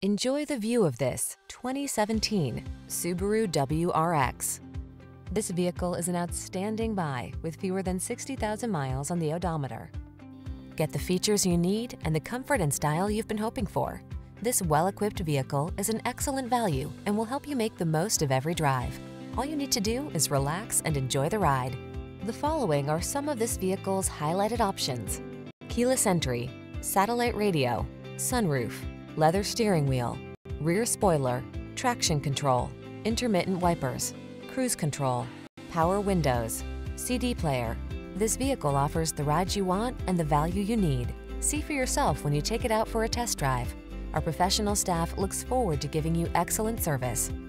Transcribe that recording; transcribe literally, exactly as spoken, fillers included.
Enjoy the view of this twenty seventeen Subaru W R X. This vehicle is an outstanding buy with fewer than sixty thousand miles on the odometer. Get the features you need and the comfort and style you've been hoping for. This well-equipped vehicle is an excellent value and will help you make the most of every drive. All you need to do is relax and enjoy the ride. The following are some of this vehicle's highlighted options: keyless entry, satellite radio, sunroof, leather steering wheel, rear spoiler, traction control, intermittent wipers, cruise control, power windows, C D player. This vehicle offers the ride you want and the value you need. See for yourself when you take it out for a test drive. Our professional staff looks forward to giving you excellent service.